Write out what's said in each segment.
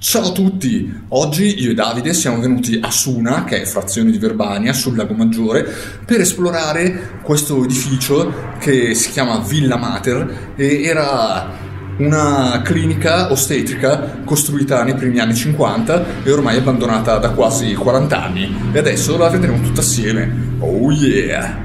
Ciao a tutti, oggi io e Davide siamo venuti a Suna, che è frazione di Verbania, sul Lago Maggiore, per esplorare questo edificio che si chiama Villa Mater e era una clinica ostetrica costruita nei primi anni 50 e ormai abbandonata da quasi 40 anni. E adesso la vedremo tutta assieme. Oh yeah!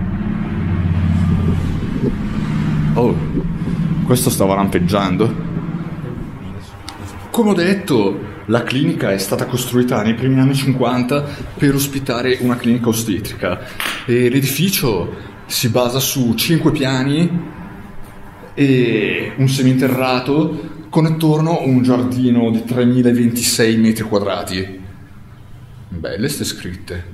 Oh, questo stava lampeggiando. Come ho detto, la clinica è stata costruita nei primi anni 50 per ospitare una clinica ostetrica e l'edificio si basa su 5 piani e un seminterrato con attorno un giardino di 3026 metri quadrati. Belle ste scritte.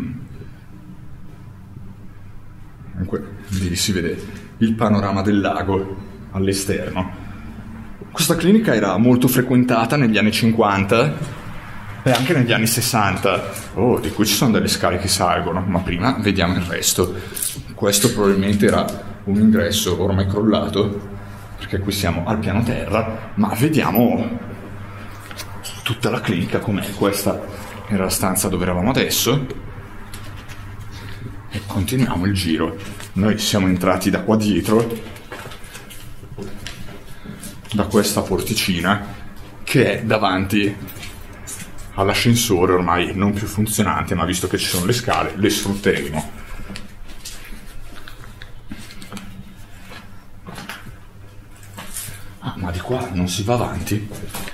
Lì si vede il panorama del lago all'esterno. Questa clinica era molto frequentata negli anni 50 e anche negli anni 60. Oh, di qui ci sono delle scale che salgono, ma prima vediamo il resto. Questo probabilmente era un ingresso ormai crollato, perché qui siamo al piano terra, ma vediamo tutta la clinica com'è. Questa era la stanza dove eravamo adesso e continuiamo il giro. Noi siamo entrati da qua dietro, da questa porticina che è davanti all'ascensore ormai non più funzionante, ma visto che ci sono le scale le sfrutteremo. Ah, ma di qua non si va avanti?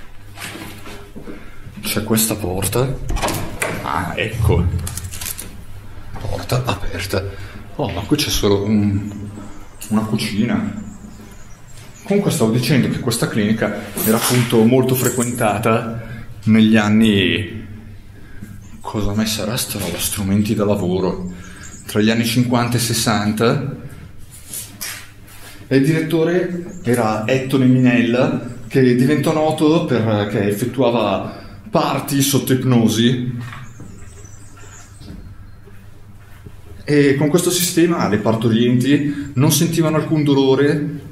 C'è questa porta. Ah, ecco, porta aperta. Oh, ma qui c'è solo una cucina. Comunque stavo dicendo che questa clinica era appunto molto frequentata negli anni... Cosa mai sarà sta roba? Strumenti da lavoro. Tra gli anni 50 e 60. E il direttore era Ettore Minella, che diventò noto perché effettuava parti sotto ipnosi. E con questo sistema le partorienti non sentivano alcun dolore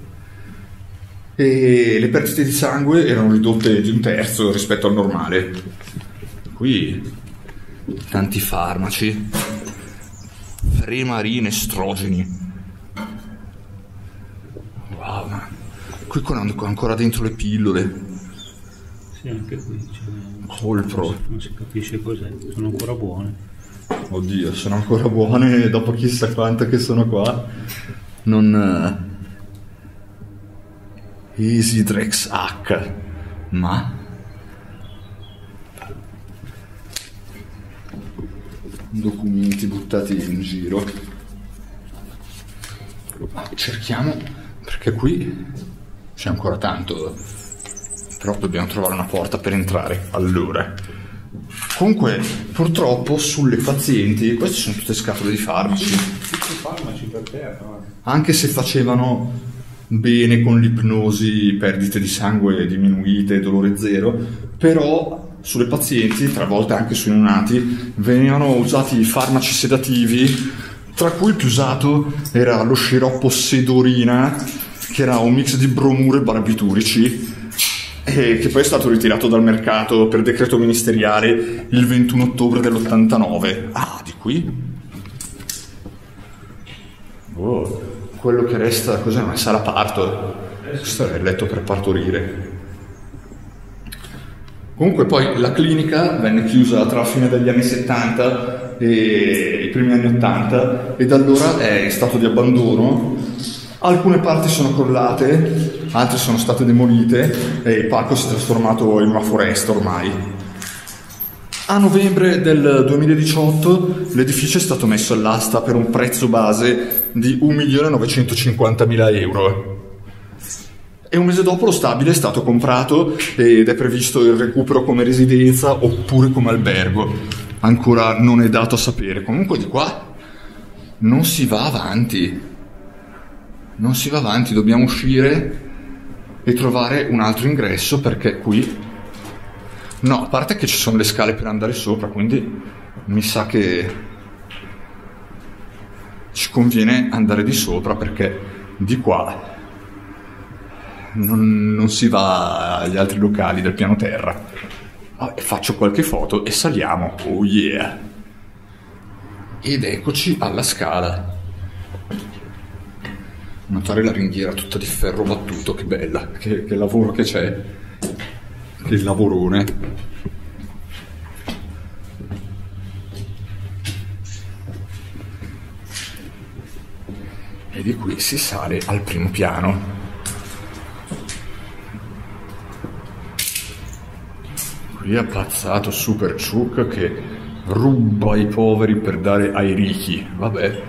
e le perdite di sangue erano ridotte di 1/3 rispetto al normale. Qui tanti farmaci, Premarin, estrogeni. Wow, ma qui ancora dentro le pillole. Sì, anche qui c'è Colpro. non si capisce cos'è, sono ancora buone. Oddio, sono ancora buone dopo chissà quanto che sono qua. Non... Easydrex H, ma documenti buttati in giro. Cerchiamo, perché qui c'è ancora tanto, però dobbiamo trovare una porta per entrare. Allora, comunque purtroppo sulle pazienti queste sono tutte scatole di farmaci. Tutti i farmaci per terra. Anche se facevano bene con l'ipnosi, perdite di sangue diminuite, dolore zero, però sulle pazienti, talvolta anche sui neonati, venivano usati farmaci sedativi, tra cui il più usato era lo sciroppo Sedorina, che era un mix di bromure e barbiturici, e che poi è stato ritirato dal mercato per decreto ministeriale il 21 ottobre dell'89. Ah, di qui? Oh, quello che resta, cos'è? Una sala parto. Questo è il letto per partorire. Comunque poi la clinica venne chiusa tra la fine degli anni 70 e i primi anni 80 e da allora è in stato di abbandono. Alcune parti sono crollate, altre sono state demolite e il parco si è trasformato in una foresta ormai. A novembre del 2018 l'edificio è stato messo all'asta per un prezzo base di 1.950.000 euro. E un mese dopo lo stabile è stato comprato ed è previsto il recupero come residenza oppure come albergo. Ancora non è dato a sapere. Comunque di qua non si va avanti. Non si va avanti, dobbiamo uscire e trovare un altro ingresso perché qui... No, a parte che ci sono le scale per andare sopra, quindi mi sa che ci conviene andare di sopra perché di qua non si va agli altri locali del piano terra. Faccio qualche foto e saliamo. Oh yeah! Ed eccoci alla scala. Notare la ringhiera tutta di ferro battuto, che bella, che lavoro che c'è, che lavorone. E di qui si sale al primo piano. Qui è appazzato Super Ciuc che ruba ai poveri per dare ai ricchi, vabbè.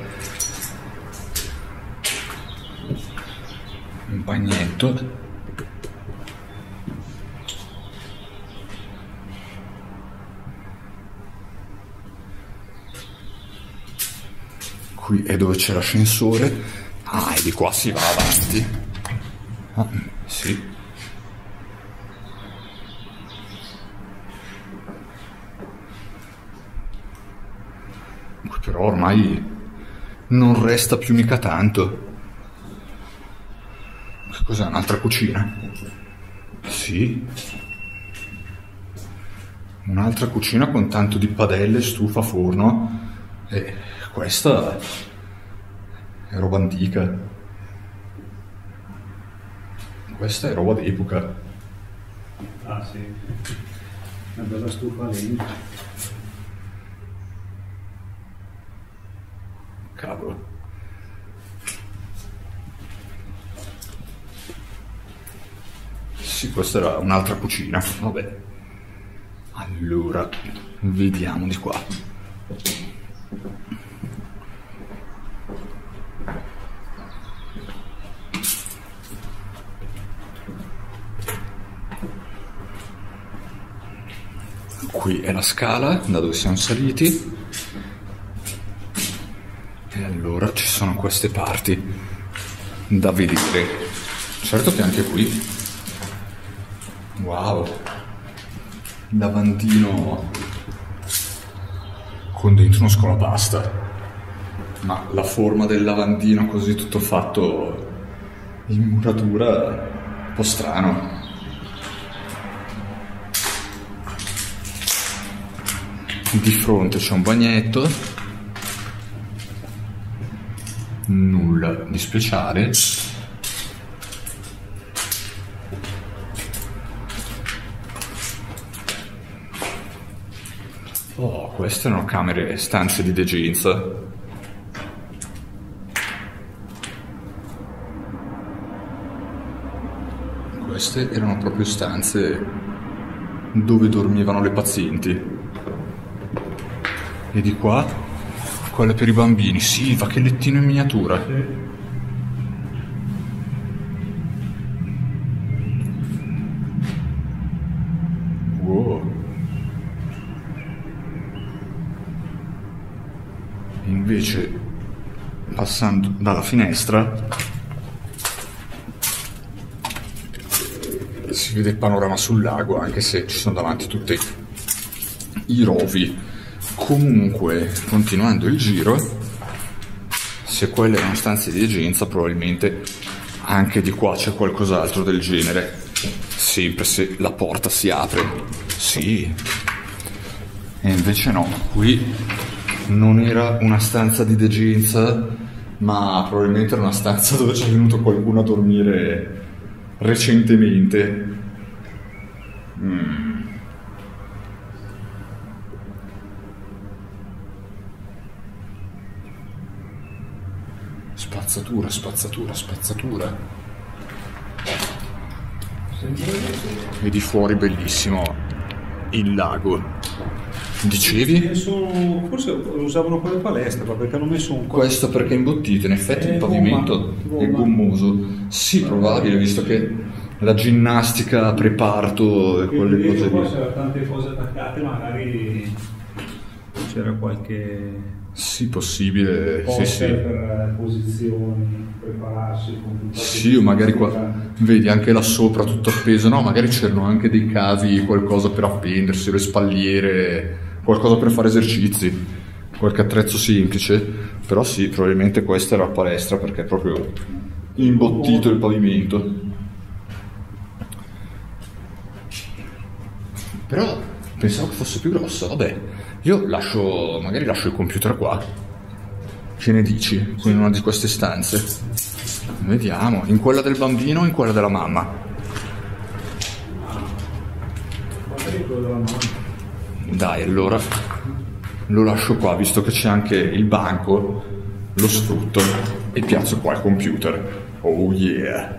Un bagnetto. Qui è dove c'è l'ascensore. E di qua si va avanti. Sì. Qui però ormai non resta più mica tanto. Che cos'è? Un'altra cucina? Sì. Un'altra cucina con tanto di padelle, stufa, forno. E questa è roba antica. Questa è roba d'epoca. Ah sì. Una bella stufa lì. Cavolo. Sì, questa era un'altra cucina. Vabbè. Allora, vediamo di qua. Qui è la scala da dove siamo saliti. E allora ci sono queste parti da vedere. Certo che anche qui, wow, lavandino con dentro uno scolapasta, ma la forma del lavandino così tutto fatto in muratura un po' strano. Di fronte c'è un bagnetto, nulla di speciale. Queste erano camere, stanze di degenza. Queste erano proprio stanze dove dormivano le pazienti. E di qua, quelle per i bambini. Sì, va che lettino in miniatura. Wow. Invece, passando dalla finestra, si vede il panorama sul lago, anche se ci sono davanti tutti i rovi. Comunque, continuando il giro, se quelle erano stanze di degenza, probabilmente anche di qua c'è qualcos'altro del genere. Sempre se la porta si apre. Sì. E invece no, qui non era una stanza di degenza, ma probabilmente era una stanza dove c'è venuto qualcuno a dormire recentemente. Spazzatura, spazzatura, spazzatura. E di fuori bellissimo il lago. Dicevi? Forse lo usavano come palestra, perché hanno messo un... Questo perché è imbottito, in effetti il pavimento è gommoso. Sì, probabile, visto che la ginnastica, preparto e quelle cose Poi lì. c'erano tante cose attaccate, magari c'era qualche... Sì, possibile, sì, sì. per posizioni, prepararsi. Sì, o magari qua, vedi anche là sopra tutto appeso, no? Magari c'erano anche dei cavi, qualcosa per appendersi, le spalliere, qualcosa per fare esercizi, qualche attrezzo semplice. Però sì, probabilmente questa era la palestra perché è proprio imbottito il pavimento. Però Pensavo che fosse più grosso. Vabbè, io magari lascio il computer qua. Che ne dici? In una di queste stanze. Vediamo, in quella del bambino o in quella della mamma? Dai, allora lo lascio qua, visto che c'è anche il banco, lo sfrutto e piazzo qua il computer. Oh yeah!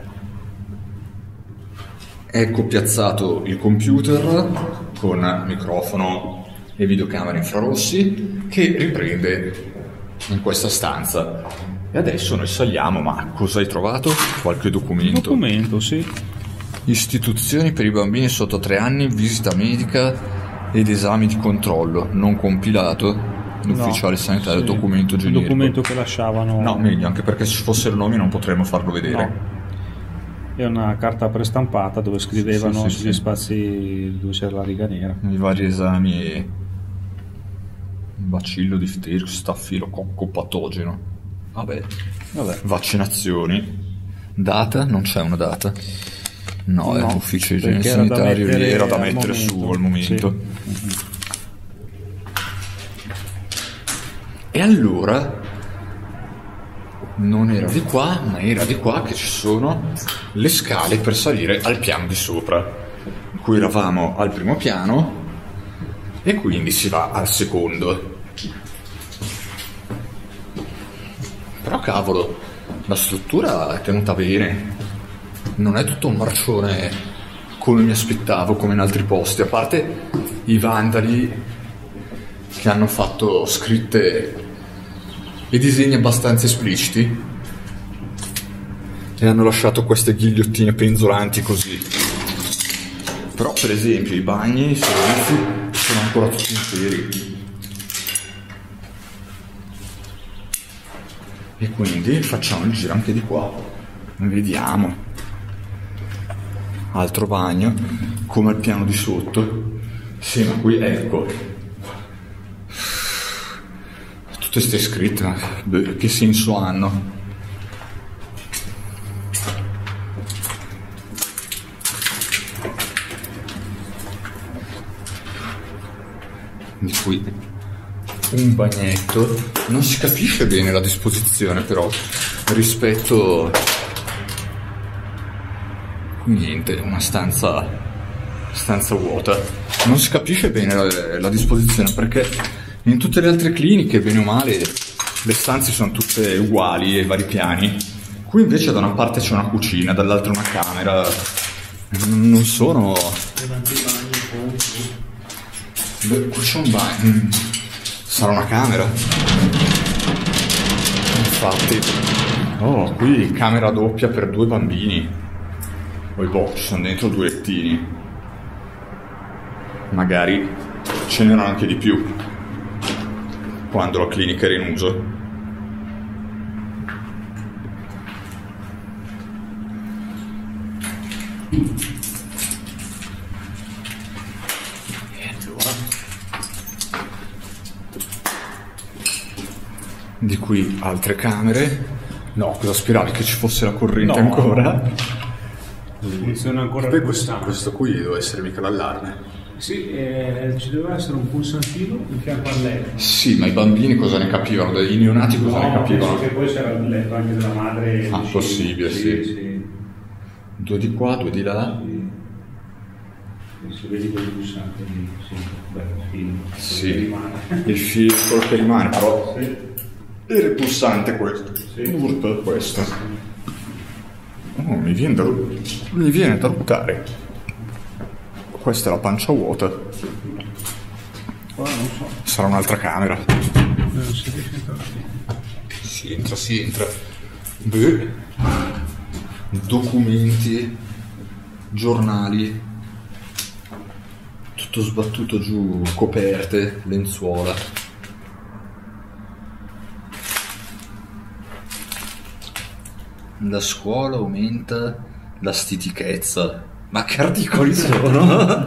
Ecco piazzato il computer con microfono e videocamera infrarossi che riprende in questa stanza. E adesso noi saliamo, ma cosa hai trovato? Qualche documento? Documento, sì. Istituzioni per i bambini sotto 3 anni, visita medica ed esami di controllo, non compilato, l'ufficiale sanitario, sì. Documento generico. Un documento che lasciavano... No, meglio, anche perché se ci fossero nomi non potremmo farlo vedere. No. È una carta prestampata dove scrivevano Sì. sugli spazi dove c'era la riga nera. I vari esami, bacillo, difterico, stafilococco patogeno. Vabbè. Vaccinazioni. Data? Non c'è una data. No, è ufficio igiene perché era da sanitario, mettere era da al mettere momento. su al momento. Sì. E allora non era di qua, ma era di qua che ci sono le scale per salire al piano di sopra. Qui eravamo al primo piano e quindi si va al secondo. Però cavolo, la struttura è tenuta bene. Non è tutto un marcione come mi aspettavo, come in altri posti, a parte i vandali che hanno fatto scritte e disegni abbastanza espliciti e hanno lasciato queste ghigliottine penzolanti così. Però per esempio i bagni, i servizi sono ancora tutti interi. E quindi facciamo il giro anche di qua. Vediamo. Altro bagno, come al piano di sotto. Sì, ma qui ecco. Tutte ste scritte, ma che senso hanno? Di qui un bagnetto. Non si capisce bene la disposizione però rispetto... Niente, una stanza vuota. Non si capisce bene la disposizione perché in tutte le altre cliniche, bene o male, le stanze sono tutte uguali ai vari piani. Qui invece da una parte c'è una cucina, dall'altra una camera. Non sono... Beh, qui c'è un bagno. Sarà una camera. Infatti. Oh, qui camera doppia per 2 bambini. Poi boh, ci sono dentro 2 lettini. Magari ce n'erano anche di più quando la clinica era in uso. E allora di qui altre camere. No, cosa speravi che ci fosse la corrente ancora? Funziona ancora Poi il pulsante. questo qui deve essere mica l'allarme. Sì, ci doveva essere un pulsantino in fianco al letto. Sì, ma i bambini cosa ne capivano? I neonati cosa ne capivano? Penso che poi c'era il letto anche della madre. Ah, possibile, sì. 2 di qua, 2 di là. Se vedi quel pulsante lì, sì, bello filo. Sì, Rimane. il filo, quello che rimane, però Sì. era il pulsante questo. Sì. Urp, questo. Oh, mi viene da ruttare. Questa è la pancia vuota. Qua non so. Sarà un'altra camera. Non si riesce a entrare. Si entra. Beh. Documenti, giornali, tutto sbattuto giù, coperte, lenzuola. La scuola aumenta la stitichezza. Ma che articoli sono?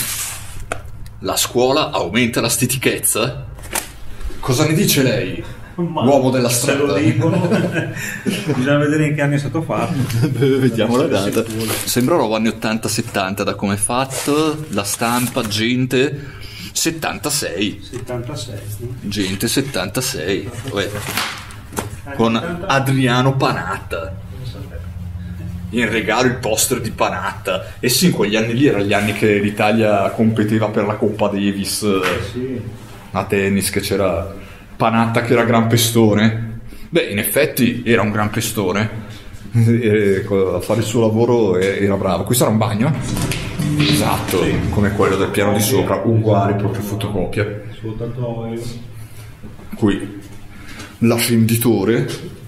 La scuola aumenta la stitichezza? Cosa ne dice lei? Ma l'uomo della se lo strada. dicono, bisogna vedere in che anni è stato fatto. Vediamo la data. Sicuro. Sembra roba anni 80-70 da come è fatto, la stampa, gente 76. 76, no? Gente 76. Uè. Con Adriano Panatta. In regalo il poster di Panatta. E sì, in quegli anni lì erano gli anni che l'Italia competeva per la Coppa Davis Sì. a tennis, che c'era Panatta che era gran pestone. Beh, in effetti era un gran pestone. E a fare il suo lavoro era bravo. Questo era un bagno? Esatto, come quello del piano di sopra, uguale, proprio fotocopia. Soltanto io. Qui l'affenditore.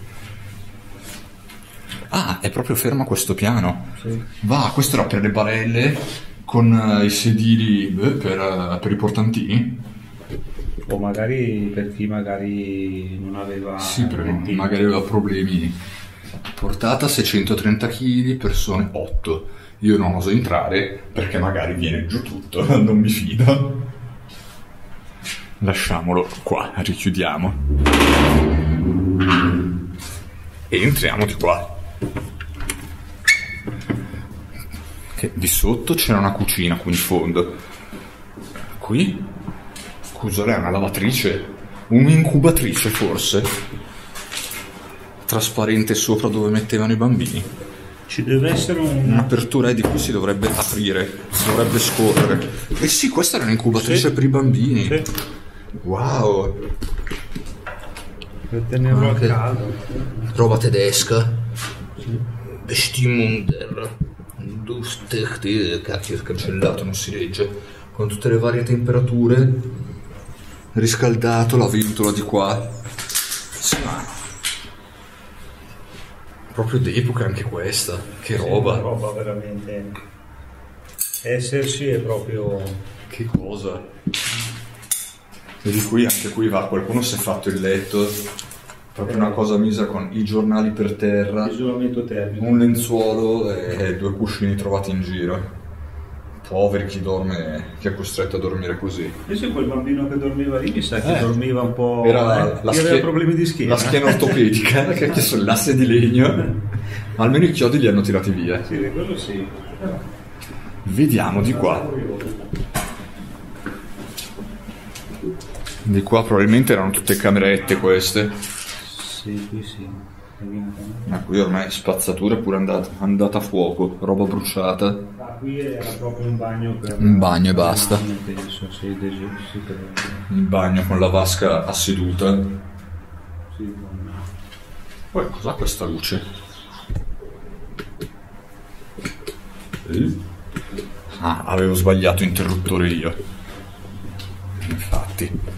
Ah, è proprio fermo questo piano. Sì. Va, questo era per le barelle con i sedili per i portantini. O magari per chi magari non aveva Sì, però ventini. magari aveva problemi. Portata 630 kg, persone 8. Io non oso entrare perché magari viene giù tutto, non mi fido. Lasciamolo qua, richiudiamo. E entriamo di qua. Che di sotto c'era una cucina qui in fondo. Qui? Cos'è? Una lavatrice? Un'incubatrice forse? Trasparente sopra dove mettevano i bambini. Ci deve essere Un'apertura di cui si dovrebbe aprire, si dovrebbe scorrere. Eh sì, questa era un'incubatrice Sì. per i bambini. Sì. Wow, Per tenerlo Anche- a caldo. roba tedesca. Bestimunder. Cacchio, è cancellato, non si legge. Con tutte le varie temperature. Riscaldato, la ventola di qua. Sì, ma proprio d'epoca anche questa. Che roba. Sì, roba veramente. Esserci è proprio. Che cosa? Vedi qui, anche qui va, qualcuno si è fatto il letto, proprio una cosa misera con i giornali per terra, Isolamento termico. un lenzuolo e 2 cuscini trovati in giro. Poveri chi dorme, chi è costretto a dormire così. Invece quel bambino che dormiva lì mi sa che dormiva un po'. Era Chi aveva problemi di schiena. la schiena ortopedica, che sono l'asse di legno. Almeno i chiodi li hanno tirati via. Sì, quello sì. Vediamo di qua. Di qua probabilmente erano tutte camerette queste. Sì, qui sì. Ma qui ormai spazzatura è pure andata a fuoco, roba bruciata. Ah, qui era proprio un bagno per. Un bagno e basta. Penso, sì, sì, Il bagno con la vasca a seduta. sì, Poi cos'ha questa luce? Ah, avevo sbagliato interruttore io. Infatti.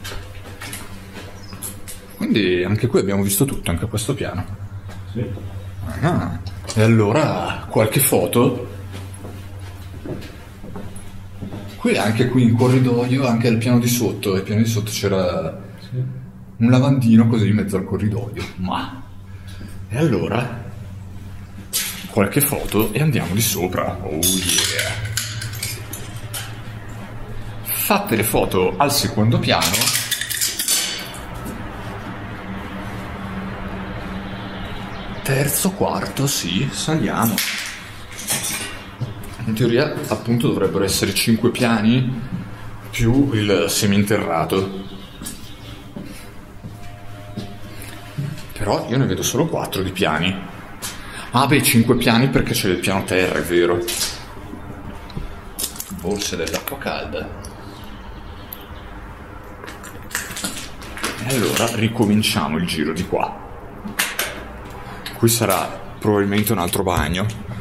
Quindi anche qui abbiamo visto tutto, anche a questo piano. sì. Ah, e allora qualche foto? Qui anche qui in corridoio, anche al piano di sotto. Al piano di sotto c'era un lavandino così in mezzo al corridoio. Ma e allora qualche foto e andiamo di sopra. Oh yeah. Fatte le foto al secondo piano. Terzo, quarto, sì, saliamo. In teoria appunto dovrebbero essere 5 piani più il seminterrato. Però io ne vedo solo 4 di piani. Ah beh, 5 piani perché c'è il piano terra, è vero. Borse dell'acqua calda. E allora ricominciamo il giro di qua. Qui sarà probabilmente un altro bagno.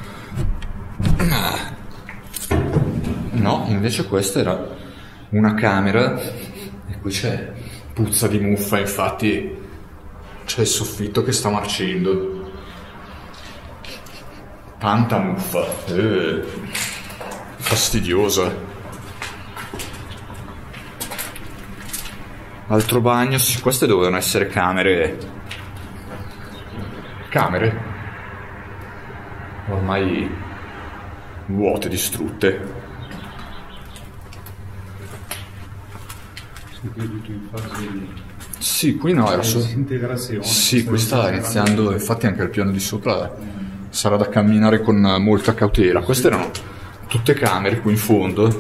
No, invece questa era una camera. E qui c'è puzza di muffa, infatti c'è il soffitto che sta marcendo. Tanta muffa. Fastidiosa. Altro bagno, sì, queste dovevano essere camere. Camere ormai vuote, distrutte. Sì, qui è tutto in fase di. Sì, qui no, era solo... Integrazione. Sì, qui sta iniziando, infatti anche il piano di sopra sarà da camminare con molta cautela. Queste erano tutte camere qui in fondo.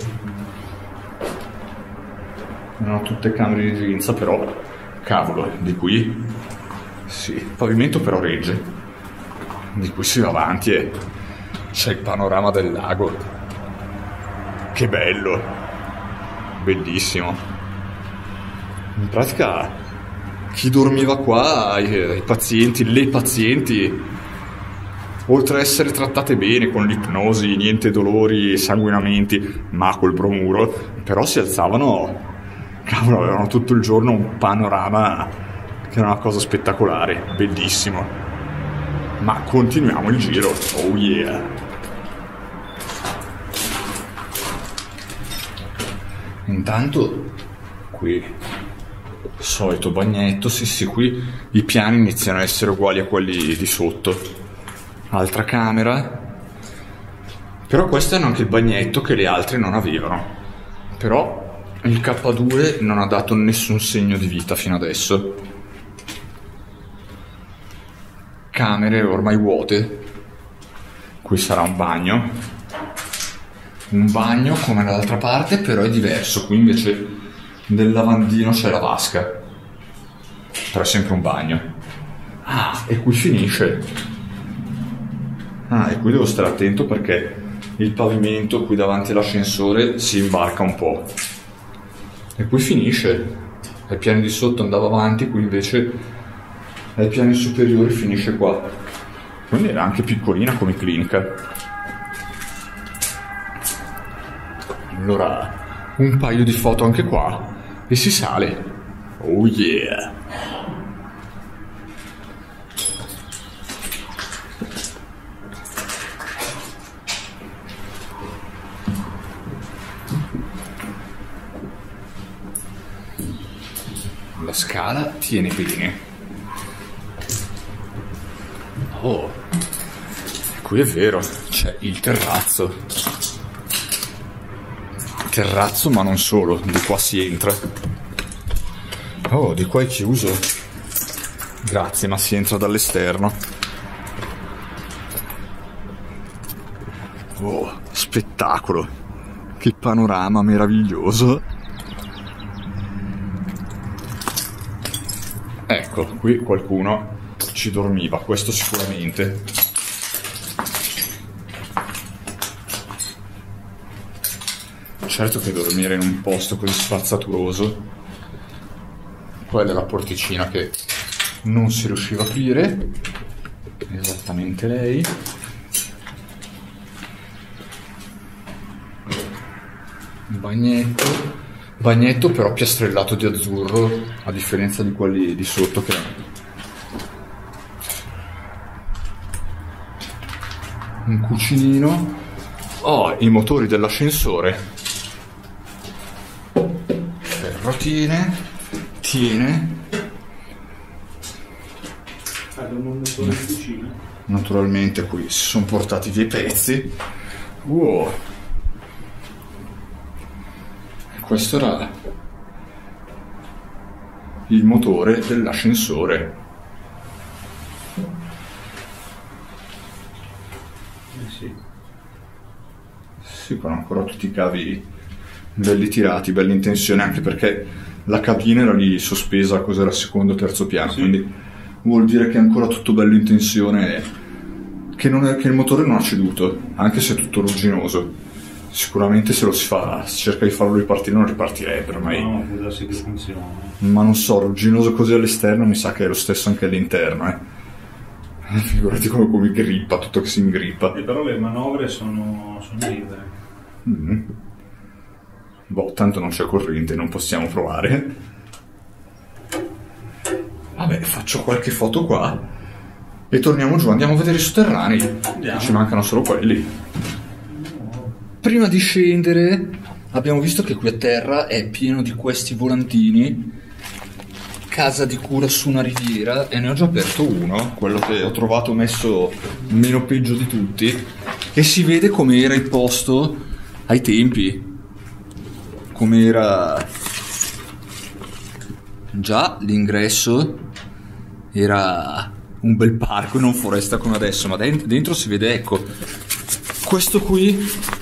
Erano tutte camere di rinza, però, cavolo, di qui... Sì, il pavimento però regge. Di qui si va avanti e c'è il panorama del lago. Che bello! Bellissimo. In pratica, chi dormiva qua, i pazienti, le pazienti, oltre a essere trattate bene con l'ipnosi, niente dolori, sanguinamenti, ma col bromuro, però si alzavano, cavolo, avevano tutto il giorno un panorama che era una cosa spettacolare, bellissimo. Ma continuiamo il giro, oh yeah! Intanto qui solito bagnetto, sì, qui i piani iniziano a essere uguali a quelli di sotto. Altra camera, però questo è anche il bagnetto che le altre non avevano. Però il K2 non ha dato nessun segno di vita fino adesso. Camere ormai vuote. Qui sarà un bagno come dall'altra parte, però è diverso. Qui invece nel lavandino c'è la vasca, però è sempre un bagno. Ah, e qui finisce. Ah, e qui devo stare attento perché il pavimento qui davanti all'ascensore si imbarca un po'. E qui finisce. Ai piani di sotto andava avanti, qui invece ai piani superiori finisce qua. Quindi era anche piccolina come clinica. Allora, un paio di foto anche qua e si sale. Oh yeah! La scala tiene bene. Oh, qui è vero, c'è il terrazzo, ma non solo, di qua si entra. Oh, di qua è chiuso. Grazie, ma si entra dall'esterno. Oh, spettacolo! Che panorama meraviglioso! Ecco, qui qualcuno ci dormiva, questo sicuramente. Certo che dormire in un posto così spazzatura. Quella è la porticina che non si riusciva a aprire. Esattamente lei. Bagnetto però piastrellato di azzurro, a differenza di quelli di sotto che un cucinino. Oh, i motori dell'ascensore. Tiene. Abbiamo un motore in cucina. Naturalmente qui si sono portati via i pezzi. Wow. Questo era il motore dell'ascensore. Sì, con ancora tutti i cavi belli tirati, belli in tensione, anche perché la cabina era lì sospesa, cos'era, secondo o terzo piano, sì. Quindi vuol dire che è ancora tutto bello in tensione, che il motore non ha ceduto, anche se è tutto rugginoso. Sicuramente se si cerca di farlo ripartire non ripartirebbe ormai. No, può darsi che funziona. Ma non so, rugginoso così all'esterno mi sa che è lo stesso anche all'interno, Figurati come grippa, tutto che si ingrippa. Però le manovre sono libere. Boh, tanto non c'è corrente, non possiamo provare. Vabbè, faccio qualche foto qua e torniamo giù, andiamo a vedere i sotterranei. Ci mancano solo quelli. Prima di scendere abbiamo visto che qui a terra è pieno di questi volantini, casa di cura su una riviera, e ne ho già aperto uno, quello che ho trovato messo meno peggio di tutti, e si vede come era il posto ai tempi, come era già l'ingresso era un bel parco, non foresta come adesso, ma dentro si vede, ecco, questo qui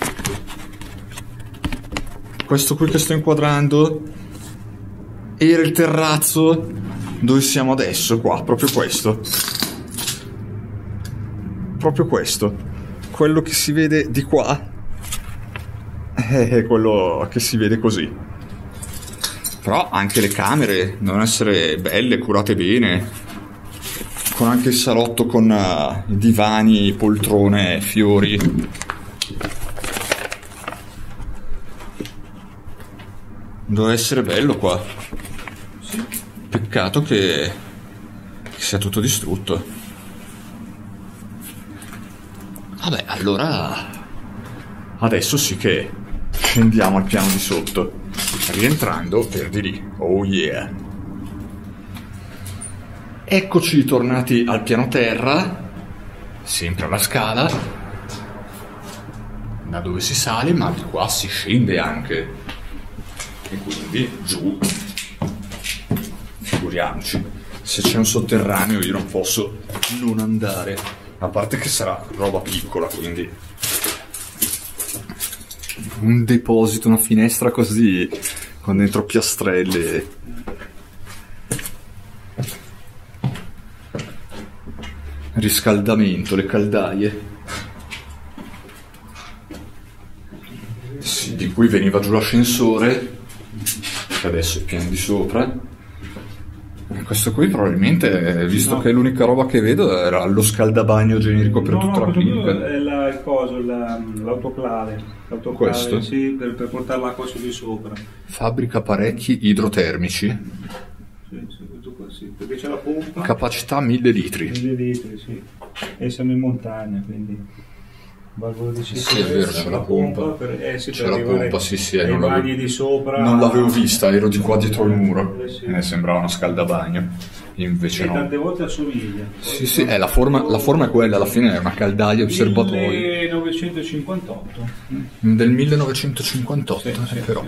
che sto inquadrando era il terrazzo dove siamo adesso, qua, proprio questo, quello che si vede di qua è quello che si vede così. Però anche le camere devono essere belle, curate bene, con anche il salotto con divani, poltrone, fiori. Deve essere bello qua. Peccato che sia tutto distrutto. Vabbè, allora adesso sì che scendiamo al piano di sotto, rientrando per di lì. Oh yeah. Eccoci tornati al piano terra, sempre alla scala, da dove si sale, ma di qua si scende anche, e quindi giù, figuriamoci, se c'è un sotterraneo io non posso non andare, a parte che sarà roba piccola, quindi un deposito, una finestra così, con dentro piastrelle. Riscaldamento, le caldaie. Sì, di cui veniva giù l'ascensore, che adesso è pieno di sopra. E questo qui probabilmente, visto che è l'unica roba che vedo, era lo scaldabagno generico per tutta la clinica. È l'autoclave. Questo? Sì, per portare l'acqua su di sopra. Fabbrica apparecchi idrotermici. Sì, tutto qua, sì, perché c'è la pompa. Capacità 1000 litri. 1000 litri, sì. E siamo in montagna, quindi valvola di Sì, è vero, c'è la pompa. C'è la pompa, sì, non bagni di sopra. Non l'avevo vista, ero di qua dietro il muro. Sì. Sembrava uno scaldabagno. Invece e no. Tante volte assomiglia. Sì, la forma è quella, alla fine è una caldaia osservatorio. 1958. Del 1958, sì, però.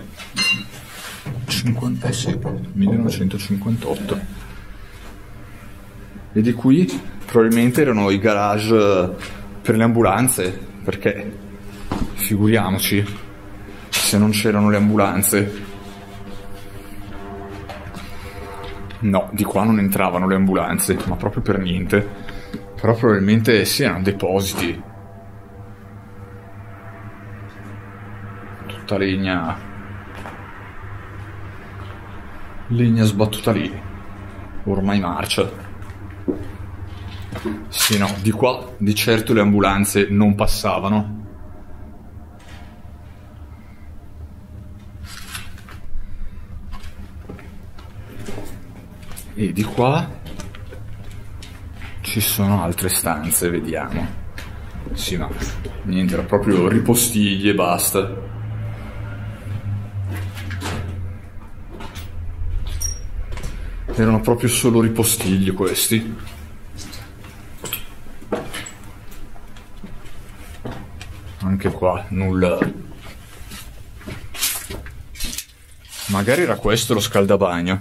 1958. E di qui probabilmente erano i garage per le ambulanze, perché figuriamoci se non c'erano le ambulanze. No, di qua non entravano le ambulanze, ma proprio per niente. Però probabilmente sì, erano depositi. Tutta legna sbattuta lì, ormai marcia. Sì, no, di qua di certo le ambulanze non passavano. E di qua ci sono altre stanze, vediamo. Sì, ma niente, era proprio ripostiglie e basta. Erano proprio solo ripostigli questi. Anche qua nulla. Magari era questo lo scaldabagno.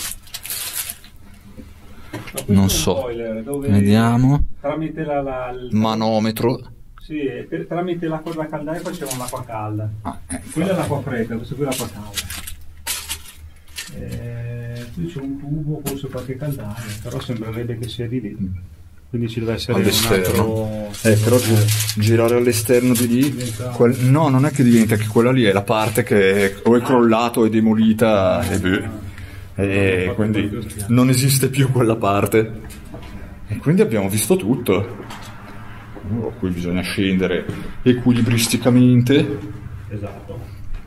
Non so. Vediamo. Tramite il manometro. Sì, tramite l'acqua della caldaia facevano l'acqua calda. Ecco. Quella è l'acqua fredda, questa qui è l'acqua calda. Qui c'è un tubo, forse qualche caldaia, però sembrerebbe che sia di lì. Quindi ci deve essere all'esterno. Un altro... Però girare all'esterno di lì. No, non è che diventa che quella lì è la parte che o è crollato o è demolita e quindi non esiste più quella parte. E quindi abbiamo visto tutto. Qui bisogna scendere equilibristicamente. Esatto.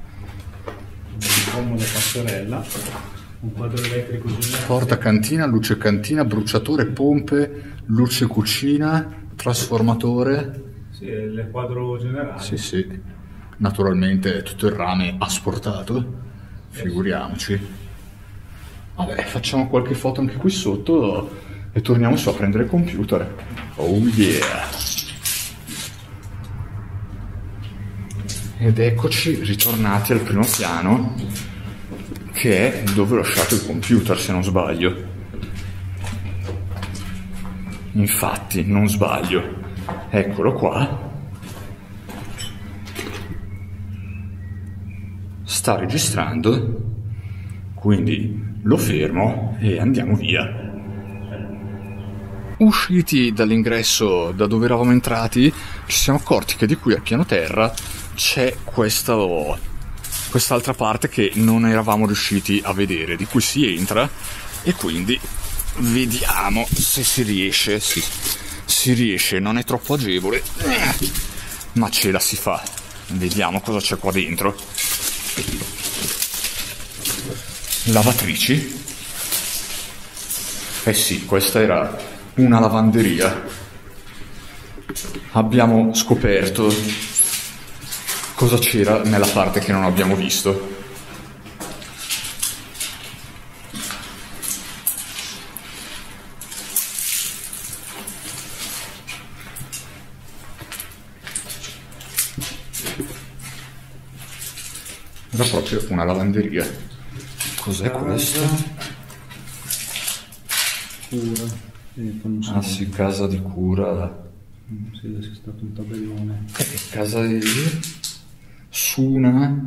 Una comoda passerella, un quadro elettrico generale. Porta cantina, luce cantina, bruciatore, pompe, luce cucina, trasformatore. Sì, il quadro generale. Sì. Naturalmente tutto il rame asportato. Figuriamoci. Vabbè, facciamo qualche foto anche qui sotto e torniamo su a prendere il computer. Oh yeah! Ed eccoci ritornati al primo piano, che è dove ho lasciato il computer, se non sbaglio. Infatti, non sbaglio. Eccolo qua. Sta registrando, quindi lo fermo e andiamo via. Usciti dall'ingresso da dove eravamo entrati, ci siamo accorti che di qui al piano terra c'è quest'altra parte che non eravamo riusciti a vedere, di cui si entra, e quindi vediamo se si riesce. Sì, si riesce, non è troppo agevole, ma ce la si fa. Vediamo cosa c'è qua dentro. Lavatrici? Eh sì, questa era una lavanderia. Abbiamo scoperto cosa c'era nella parte che non abbiamo visto. Era proprio una lavanderia. Cos'è questa? Cura. Ah sì, casa di cura. Sì, c'è stato un tabellone. Casa di Suna.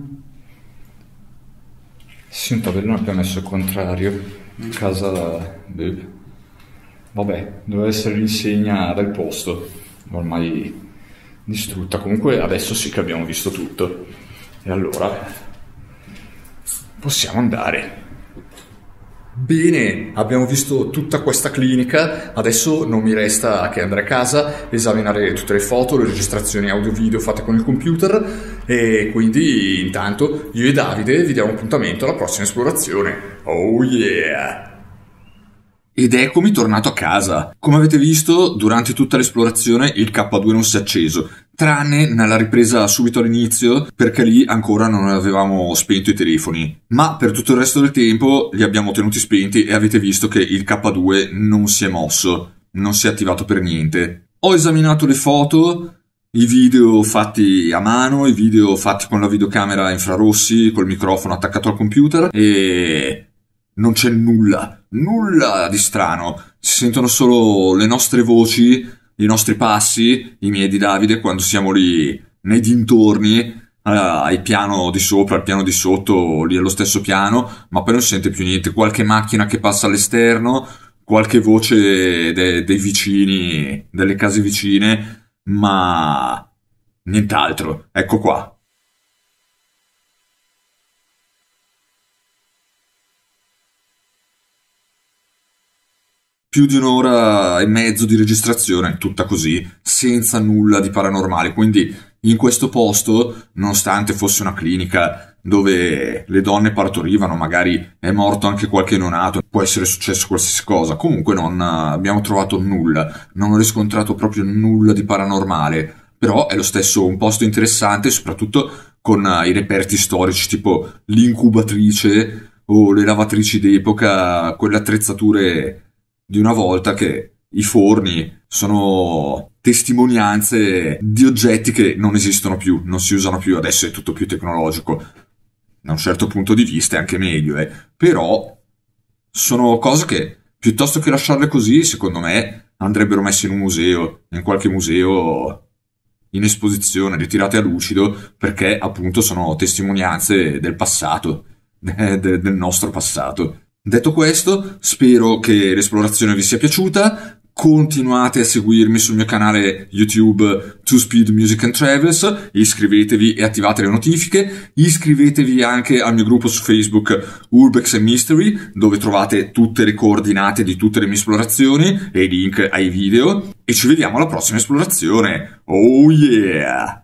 Sì, un tabellone abbiamo messo il contrario. Casa. Vabbè, doveva essere l'insegna del posto, ormai distrutta. Comunque adesso sì che abbiamo visto tutto. E allora possiamo andare. Bene, abbiamo visto tutta questa clinica, adesso non mi resta che andare a casa, esaminare tutte le foto, le registrazioni audio-video fatte con il computer, e quindi intanto io e Davide vi diamo appuntamento alla prossima esplorazione. Oh yeah! Ed eccomi tornato a casa. Come avete visto, durante tutta l'esplorazione il K2 non si è acceso, tranne nella ripresa subito all'inizio, perché lì ancora non avevamo spento i telefoni. Ma per tutto il resto del tempo li abbiamo tenuti spenti e avete visto che il K2 non si è mosso, non si è attivato per niente. Ho esaminato le foto, i video fatti a mano, i video fatti con la videocamera a infrarossi, col microfono attaccato al computer, e non c'è nulla di strano. Si sentono solo le nostre voci, i nostri passi, i miei di Davide, quando siamo lì nei dintorni, al piano di sopra, al piano di sotto, lì allo stesso piano, ma poi non si sente più niente. Qualche macchina che passa all'esterno, qualche voce dei vicini, delle case vicine, ma nient'altro. Ecco qua. Più di un'ora e mezzo di registrazione, tutta così, senza nulla di paranormale. Quindi in questo posto, nonostante fosse una clinica dove le donne partorivano, magari è morto anche qualche neonato, può essere successo qualsiasi cosa, comunque non abbiamo trovato nulla, non ho riscontrato proprio nulla di paranormale. Però è lo stesso un posto interessante, soprattutto con i reperti storici tipo l'incubatrice o le lavatrici d'epoca, quelle attrezzature di una volta, che i forni sono testimonianze di oggetti che non esistono più, non si usano più. Adesso è tutto più tecnologico, da un certo punto di vista è anche meglio, però sono cose che, piuttosto che lasciarle così, secondo me andrebbero messe in un museo, in qualche museo, in esposizione, ritirate a lucido, perché appunto sono testimonianze del passato, del nostro passato. Detto questo, spero che l'esplorazione vi sia piaciuta. Continuate a seguirmi sul mio canale YouTube 2Speed Music and Travels, iscrivetevi e attivate le notifiche, iscrivetevi anche al mio gruppo su Facebook Urbex and Mystery, dove trovate tutte le coordinate di tutte le mie esplorazioni e i link ai video, e ci vediamo alla prossima esplorazione. Oh yeah!